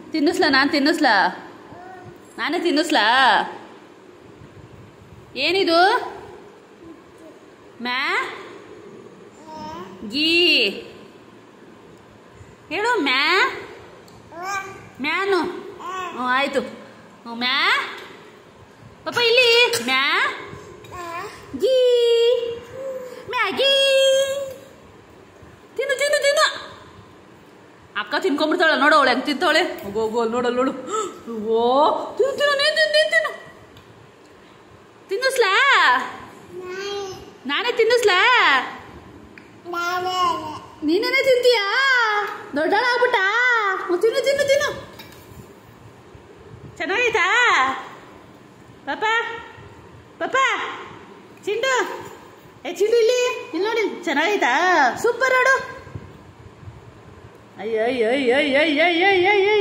ತಿನ್ನಿಸ್ಲಾ? ನಾನು ತಿನ್ನಿಸ್ಲಾ? ನಾನೇ ತಿನ್ನಿಸ್ಲಾ? ಏನಿದು? ಮ್ಯಾಗಿ ಹೇಳು. ಮ್ಯಾನು. ಹ್ಞೂ ಆಯಿತು. ಪಾಪ ಇಲ್ಲಿ ಮ್ಯಾಗಿ ತಿನ್ನು ತಿನ್ನು ತಿನ್ನು. ಅಕ್ಕ ತಿನ್ಕೊಂಡ್ಬಿಡ್ತಾಳ ನೋಡು, ಅವಳು ಹೆಂಗೆ ತಿಂತಾವಳೆ. ಹೋಗು ನೋಡಲ್ ನೋಡು. ಓ ತಿನ್ನು ತಿನ್ನು, ನೀನು ತಿನ್ನು. ತಿನ್ನಿಸ್ಲಾ? ನಾನೇ ತಿನ್ನಿಸ್ಲಾ? ನೀನೇನೇ ತಿಂತೀಯಾ? ದೊಡ್ಡಳ ಆಗ್ಬಿಟ್ಟ. ತಿನ್ನು ತಿನ್ನು ತಿನ್ನು. ಚೆನ್ನಾಗೈತಾ ಪಾಪ? ಚಿಂಡು ಚಿಂಡು ಇಲ್ಲಿ ನೋಡಿ, ಚೆನ್ನಾಗೈತಾ? ಸೂಪರ್ ನೋಡು. ಅಯ್ಯ